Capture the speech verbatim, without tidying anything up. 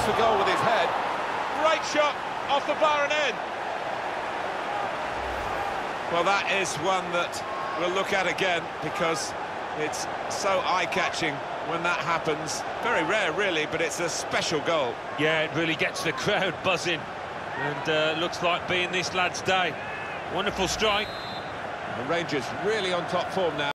for goal with his head. Great shot off the bar and in. Well, that is one that we'll look at again, because it's so eye-catching when that happens. Very rare, really, but it's a special goal. Yeah, it really gets the crowd buzzing, and uh, looks like being this lad's day. Wonderful strike. The Rangers really on top form now.